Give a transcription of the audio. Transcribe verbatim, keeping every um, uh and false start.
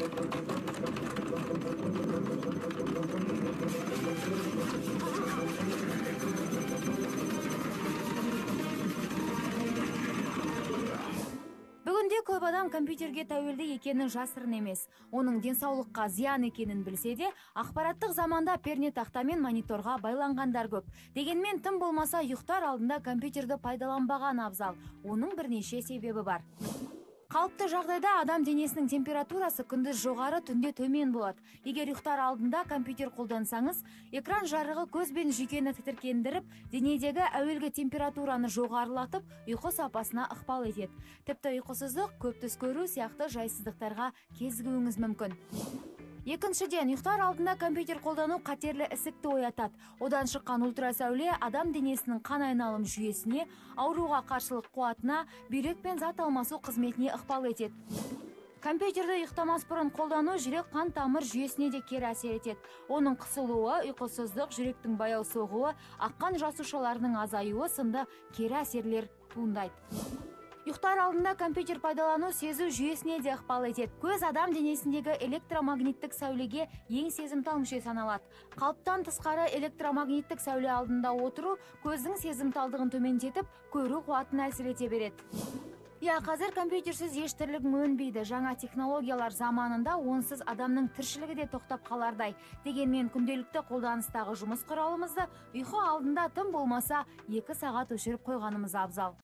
Бүгінде көп адам компьютерге тәуелді екені жасырын емес. Оның денсаулыққа зиян екенін білсе де, ақпараттық заманда пернетақта мен мониторға байланғандар көп. Дегенмен тым болмаса ұйықтар алдында компьютерді пайдаланбаған абзал. Оның бірнеше себебі бар. Қалыпты жағдайда адам денесінің температурасы күндіз жоғары, түнде төмен болады. Егер ұйықтар алдында компьютер қолдансаңыз, экран жарығы көз бен жүйкені тітіркендіріп, денедегі әуелгі температураны жоғарылатып, ұйқы сапасына ықпал етеді. Тіпті ұйқысыздық, көп түс көру сияқты жайсыздықтарға кезігуіңіз мүмкін. Екіншіден, ұйықтар алдында компьютер қолдану қатерлі ісікті оятады. Одан шыққан ультрасәуле адам денесінің қан айналым жүйесіне, ауруға қарсылық қуатына, бүйрек пен зат алмасу қызметіне ықпал етеді. Компьютерді ұйықтамас бұрын қолдану жүрек қан тамыр жүйесіне де кері әсер етеді. Оның қысылуы, ұйқысыздық, жүректің баяу соғуы, аққан жасушаларының азаюы сынды кері әсерлер туындайды. Ұйықтар алдында компьютер пайдалану сезу жүйесіне де ықпал етеді. Көз адам денесіндегі электромагниттік сәулеге ең сезімтал мүше саналады. Қалыптан тысқары электромагниттік сәуле алдында отыру көздің сезімталдығын төмендетіп, көру қуатын әлсірете береді. Я, қазір компьютерсіз еш тірлігің өнбейді. Жаңа технологиялар заманында онсыз адамның тіршілігі де тоқтап қалардай. Дегенмен күнделікті қолданыстағы жұмыс құралымызды ұйқы алдында тым болмаса екі сағат өшіріп қойғанымыз абзал.